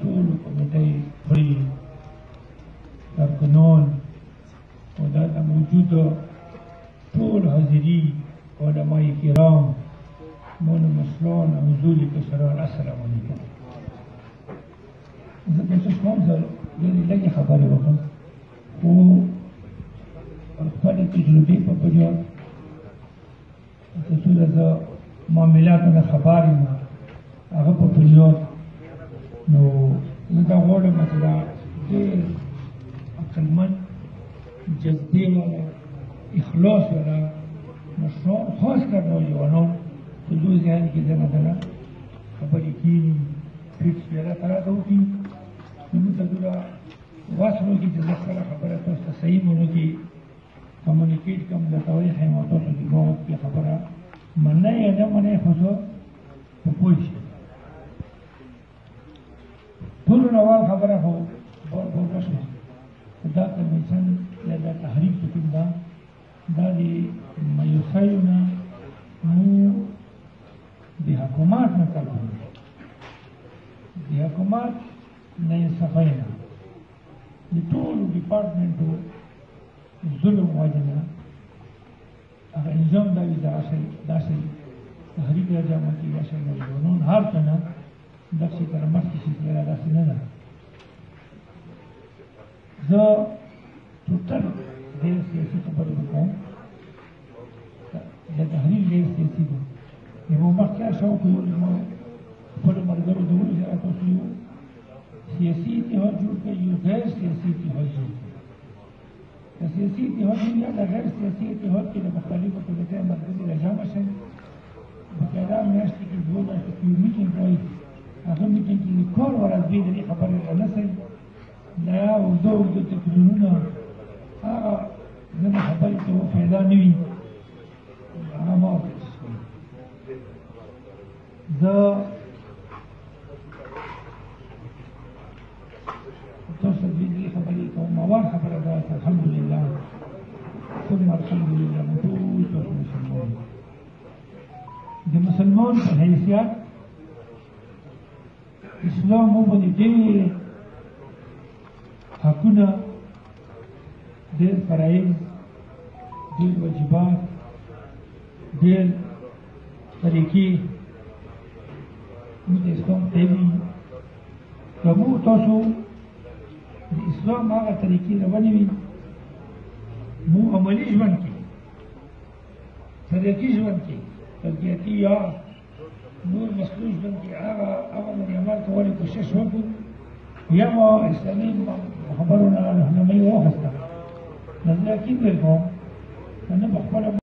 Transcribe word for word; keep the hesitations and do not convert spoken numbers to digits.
ټولو کمیټۍ غړي کارکنان او دلته موجوده ټول حاضرین علمای کرام مونو مشران او زولي کشران السلام علیکم. زه کوشش کوم چې ډېرې لږې خبرې وکړم خو خپلې تجربې په بنیاد چې څومره زه معاملاتو نه خبر یم هغه په بنیاد نو زه دا غواړم چې دا ډېر عقلمند جذبې والا اخلاص والا مشران خاص کر نوجوانان چې دوی ذهن کې دنه دنه خبرې کېږي فکر پیدا طرح ته وکړي نو موږ ته دومره وس وکړي چې زه خپله خبره تاسو ته صحیح مونو کې کمیونیکیټ کوم درته وښیم او تاسو دې ما کې خبره منئ یا نه منئ خو زه په پوه شم. ټولو نه اول خبره خو وشوه دا کمیشن یا دا تحریک چې کوم ده دا د مایوسیو نه موږ د حکومت نه طلبوو د حکومت ناانصافۍ نه د ټولو ډپارټمنټو ظلم وجه نه هغه الزام دا وي داسې داسې تحریک راجمع کړي داسې نوجوانان هر څه نه داسې تر مخکې سلسله داسې نه ده. زه ټوټل ډېر سیاسي خبرې وکړم د تحریر ډېر سیاسي دی یو مخکې شوق یو زما خپلو ملګرو د ولو سره تاسو یو سیاسي اتحاد جوړ کړئ یو غیر سیاسي اتحاد جوړ کړئ. د سیاسي اتحاد یا د غیر سیاسي اتحاد کې د مختلفو کمیټې ملګري راجمع شئ باقاعده میاشتې کې دوه میاشتې کې یو میټینګ کوئ هغه میټینګ کې د کار ورځ دوی د دې خبرې رانسئ دا اوږده اوږده تکرارونه هغه زما خبرې ته فایده نه وي هغه ما زه تاسو دې دې خبرې کوم اول خبره ده الحمدلله ثم الحمدلله موږ ټول تاسو مسلمان د مسلمان په حیثیت اسلام مو باندې ډېر حقونه ډېر فرایض ډېر واجبات ډېر طریقې موږ د اسلام تابع که موږ تاسو د اسلام هغه طریقې روانې وي موږ عملي ژوند کې طریقي ژوند کې تربیتي یا نور مسلوک ژوند کې هغه هغه باندې عمل کولو کوشش وکړو یا ما اسلامي خبرونه رهنمایي واخیسته نو زه یقین کوم که نه به خپله